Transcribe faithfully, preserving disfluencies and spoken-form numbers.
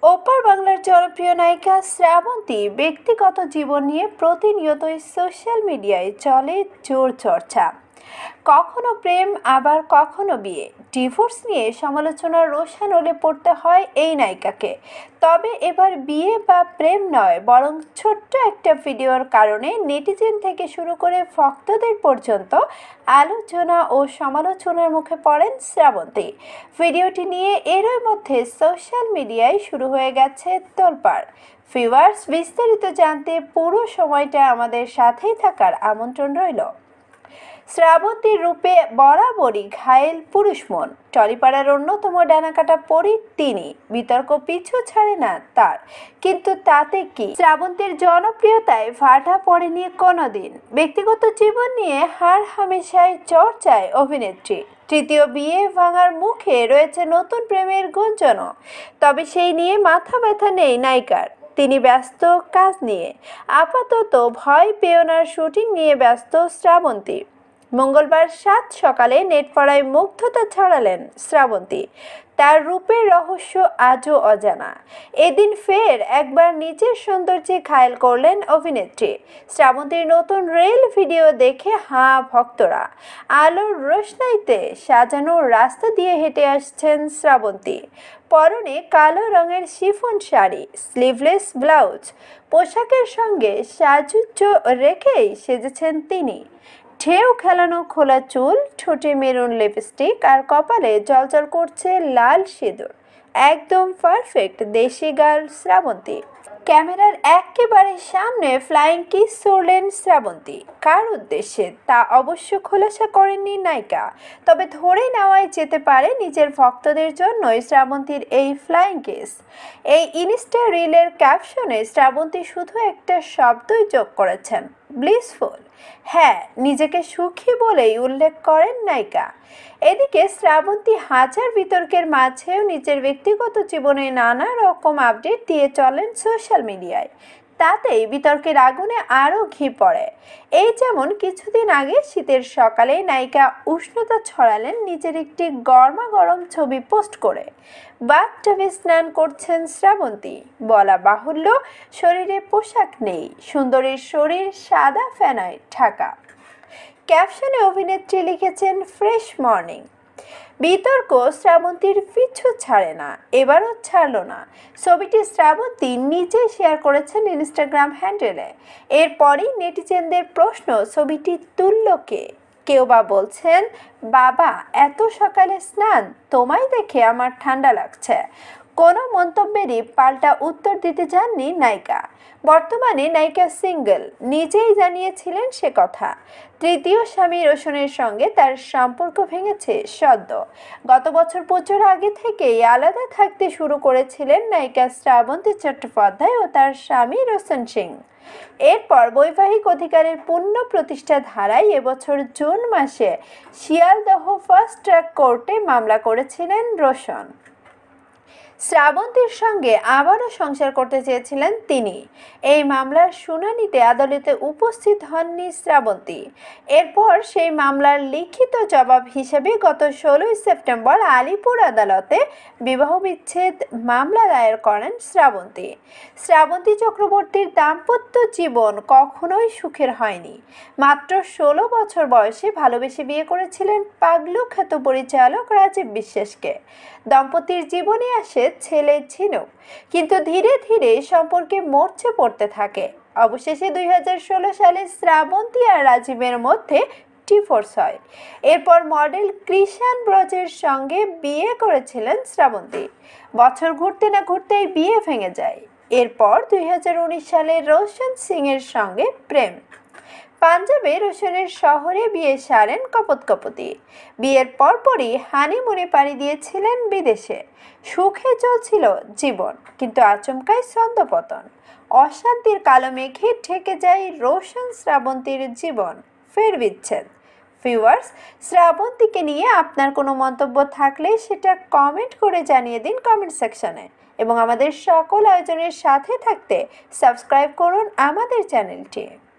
ওপার বাংলার জনপ্রিয় নায়িকা শ্রাবন্তী ব্যক্তিগত জীবন নিয়ে প্রতিনিয়তই সোশ্যাল মিডিয়ায় চলে জোর চর্চা। কখনো প্রেম, আবার কখনো বিয়ে, ডিভোর্স নিয়ে সমালোচনার রোষানলে পড়তে হয় এই নায়িকাকে। তবে এবার বিয়ে বা প্রেম নয়, বরং ছোট্ট একটা ভিডিওর কারণে নেটিজেন থেকে শুরু করে ভক্তদের পর্যন্ত আলোচনা ও সমালোচনার মুখে পড়েন শ্রাবন্তী। ভিডিওটি নিয়ে এরই মধ্যে সোশ্যাল মিডিয়ায় শুরু হয়ে গেছে তোলপাড়। ভিউয়ার্স, বিস্তারিত জানতে পুরো সময়টা আমাদের সাথেই থাকার আমন্ত্রণ রইল। শ্রাবন্তীর রূপে বরাবরই ঘায়েল পুরুষ মন। টলিপাড়ার অন্যতম ডানাকাটা পরী তিনি, বিতর্ক পিছু ছাড়ে না তার। কিন্তু তাতে কি, শ্রাবন্তীর জনপ্রিয়তায় ভাটা পড়েনি কোনোদিন। ব্যক্তিগত জীবন নিয়ে হার হামেশাই চর্চায় অভিনেত্রী। তৃতীয় বিয়ে ভাঙার মুখে রয়েছে নতুন প্রেমের গুঞ্জনও। তবে সেই নিয়ে মাথা ব্যথা নেই নায়িকার। তিনি ব্যস্ত কাজ নিয়ে। আপাতত ভয় পেওনার শুটিং নিয়ে ব্যস্ত শ্রাবন্তী। মঙ্গলবার সাত সকালে নেটপাড়ায় মুগ্ধতা ছড়ালেন শ্রাবন্তী। তার রূপের রহস্য আজও অজানা। এদিন ফের একবার নিজের সৌন্দর্যে ঘায়েল করলেন অভিনেত্রী। শ্রাবন্তীর নতুন রিল ভিডিও দেখে হাঁ ভক্তরা। আলোর রোশনাইতে সাজানো রাস্তা দিয়ে হেঁটে আসছেন শ্রাবন্তী। পরনে কালো রঙের শিফন শাড়ি, স্লিভলেস ব্লাউজ। পোশাকের সঙ্গে সাজুজ্য রেখেই সেজেছেন তিনি। ঢেউ খেলানো খোলা চুল, ঠোঁটে মেরুন লিপস্টিক আর কপালে জ্বলজ্বল করছে লাল সিঁদুর। একদম পারফেক্ট দেশি গার্ল শ্রাবন্তী। ক্যামেরার একেবারে সামনে ফ্লাইং কিস ছড়লেন শ্রাবন্তী। কার উদ্দেশ্যে তা অবশ্য খোলাসা করেননি নায়িকা। তবে ধরে নেওয়াই যেতে পারে নিজের ভক্তদের জন্যই শ্রাবন্তীর এই ফ্লাইং কিস। এই ইনস্টা রিলের ক্যাপশনে শ্রাবন্তী শুধু একটা শব্দই যোগ করেছেন, ব্লিসফুল। হ্যাঁ, নিজেকে সুখী বলেই উল্লেখ করেন নায়িকা। এদিকে শ্রাবন্তী হাজার বিতর্কের মাঝেও নিজের ব্যক্তিগত জীবনে নানা রকম আপডেট দিয়ে চলেন সোশ্যাল মিডিয়ায়। তাতেই বিতর্কের আগুনে আরও ঘি পড়ে। এই যেমন কিছুদিন আগে শীতের সকালে নায়িকা উষ্ণতা ছড়ালেন নিজের একটি গরমা গরম ছবি পোস্ট করে। বাথটাবে স্নান করছেন শ্রাবন্তী। বলা বাহুল্য, শরীরে পোশাক নেই, সুন্দরীর শরীর সাদা ফেনায় ঢাকা। ক্যাপশনে অভিনেত্রী লিখেছেন ফ্রেশ মর্নিং। বিতর্ক শ্রাবন্তীর পিছু ছাড়ে না, এবারও ছাড়ল না। ছবিটি শ্রাবন্তী নিজেই শেয়ার করেছেন ইনস্টাগ্রাম হ্যান্ডেলে। এরপরই নেটিজেনদের প্রশ্ন, ছবিটি তুলল কে? কেউ বা বলছেন, বাবা এত সকালে স্নান, তোমায় দেখে আমার ঠান্ডা লাগছে। কোনো মন্তব্যেরই পাল্টা উত্তর দিতে যাননি নায়িকা। বর্তমানে নায়িকা সিঙ্গেল, নিজেই জানিয়েছিলেন সে কথা। তৃতীয় স্বামী রোশনের সঙ্গে তার সম্পর্ক ভেঙেছে সদ্য। গত বছর পুজোর আগে থেকেই আলাদা থাকতে শুরু করেছিলেন নায়িকা শ্রাবন্তী চট্টোপাধ্যায় ও তার স্বামী রোশন সিং। এরপর বৈবাহিক অধিকারের পূর্ণ প্রতিষ্ঠা ধারায় এবছর জুন মাসে শিয়ালদহ ফার্স্ট ট্র্যাক কোর্টে মামলা করেছিলেন রোশন। শ্রাবন্তীর সঙ্গে আবারও সংসার করতে চেয়েছিলেন তিনি। এই মামলার শুনানিতে আদালতে উপস্থিত হননি শ্রাবন্তী। এরপর সেই মামলার লিখিত জবাব হিসেবে গত ষোলোই সেপ্টেম্বর আলিপুর আদালতে বিবাহ বিচ্ছেদ মামলা দায়ের করেন শ্রাবন্তী। শ্রাবন্তী চক্রবর্তীর দাম্পত্য জীবন কখনোই সুখের হয়নি। মাত্র ষোলো বছর বয়সে ভালোবেসে বিয়ে করেছিলেন পাগলু খ্যাত পরিচালক রাজীব বিশ্বাসকে। দম্পতির জীবনে আসে ছেলে ঝিনুক, কিন্তু ধীরে ধীরে সম্পর্কে মরচে পড়তে থাকে। অবশেষে দুই হাজার ষোলো সালে শ্রাবন্তী আর রাজীবের মধ্যে ডিভোর্স হয়। এরপর মডেল কৃষাণ ব্রজের সঙ্গে বিয়ে করেছিলেন শ্রাবন্তী। বছর ঘুরতে না ঘুরতেই বিয়ে ভেঙে যায়। এরপর দুই হাজার উনিশ সালে রোশন সিং এর সঙ্গে প্রেম। পাঞ্জাবে রোশনের শহরে বিয়ে সারেন কপত কপতি। বিয়ের পরপরই হানিমুনে পাড়ি দিয়েছিলেন বিদেশে। সুখে চলছিল জীবন, কিন্তু আচমকাই ছন্দপতন। অশান্তির কালো মেঘে ঢেকে যায় রোশন শ্রাবন্তীর জীবন। ফের বিচ্ছেদ। ভিউয়ার্স, শ্রাবন্তীকে নিয়ে আপনার কোনো মন্তব্য থাকলে সেটা কমেন্ট করে জানিয়ে দিন কমেন্ট সেকশনে। এবং আমাদের সকল আয়োজনের সাথে থাকতে সাবস্ক্রাইব করুন আমাদের চ্যানেলটি।